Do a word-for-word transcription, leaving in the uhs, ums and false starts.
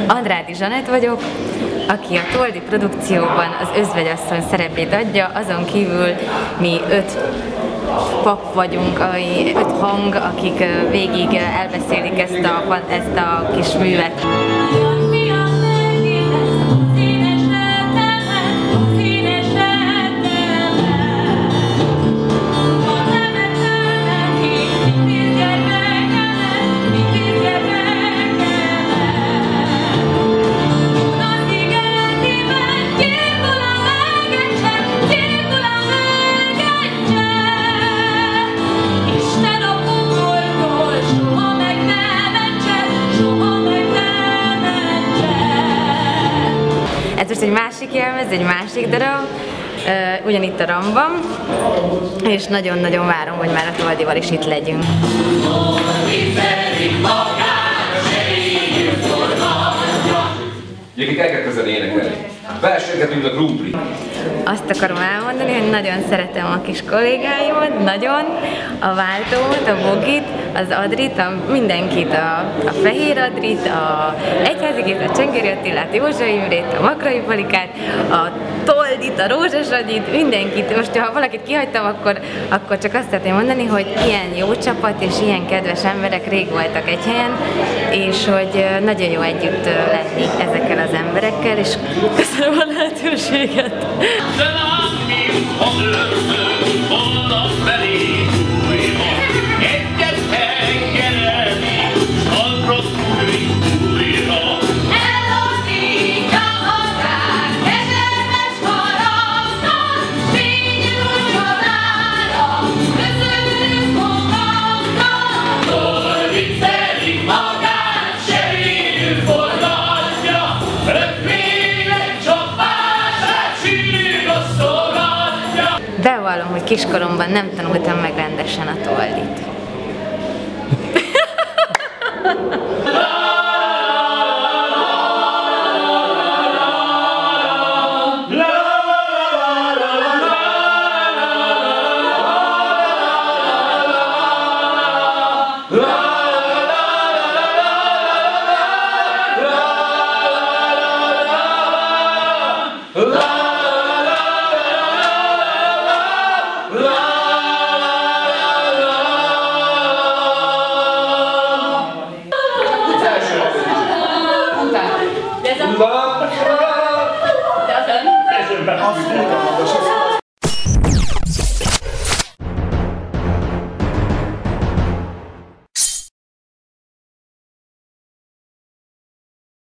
Andrády Zsanett vagyok, aki a Toldi produkcióban az özvegyasszony szerepét adja, azon kívül mi öt pap vagyunk, öt hang, akik végig elbeszélik ezt a, ezt a kis művet. Ez most egy másik jelmez, egy másik darab, uh, ugyanitt a Ramban, és nagyon-nagyon várom, hogy már a Toldival is itt legyünk. Gyerek, el kell kezdeni énekelni. Versengetünk a Grúpli. Azt akarom elmondani, hogy nagyon szeretem a kis kollégáimat, nagyon, a váltót, a Bogit, az Adrit, a, mindenkit, a, a Fehér Adrit, a Egyházigét, a Csengeri Attilát, Józsa Imrét, a Makrai Palikát, a Toldit, a Rózsas Agyit, mindenkit. Most, ha valakit kihagytam, akkor, akkor csak azt szeretném mondani, hogy ilyen jó csapat és ilyen kedves emberek rég voltak egy helyen, és hogy nagyon jó együtt lenni ezekkel az emberekkel, és köszönöm a lehetőséget. Bevallom, hogy kiskoromban nem tanultam meg rendesen a Toldit.